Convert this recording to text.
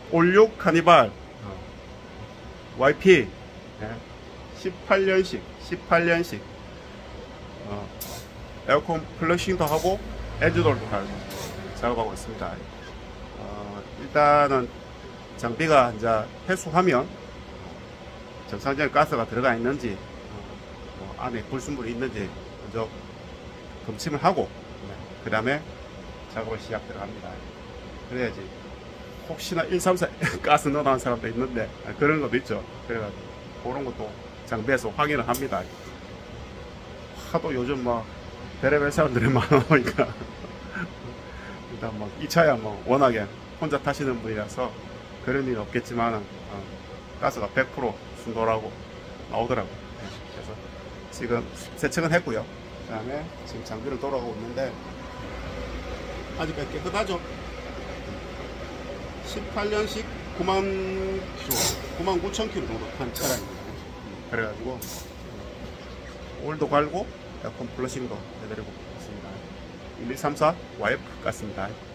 올육 카니발 YP 18년식 에어컨 플러싱도 하고 엔진오일도 갈고 작업하고 있습니다. 일단은 장비가 이제 회수하면 정상적인 가스가 들어가 있는지 안에 불순물이 있는지 먼저 검침을 하고 그 다음에 작업을 시작 들어갑니다. 그래야지 혹시나 134 가스 넣어놓은 사람도 있는데 그런 것도 있죠. 그래가지고 그런 것도 장비에서 확인을 합니다. 하도 요즘 뭐 별의별 사람들이 많으니까 일단 뭐 이 차야 뭐 워낙에 혼자 타시는 분이라서 그런 일은 없겠지만 가스가 100% 순도라고 나오더라고요. 그래서 지금 세척은 했고요. 그 다음에 지금 장비를 돌아가고 있는데 아직 깨끗하죠. 18년식 99,000km 정도 탄 차량입니다. 그래가지고 오일도 갈고 에어컨 플러싱도 해드리고 있습니다. 1234 YF 같습니다.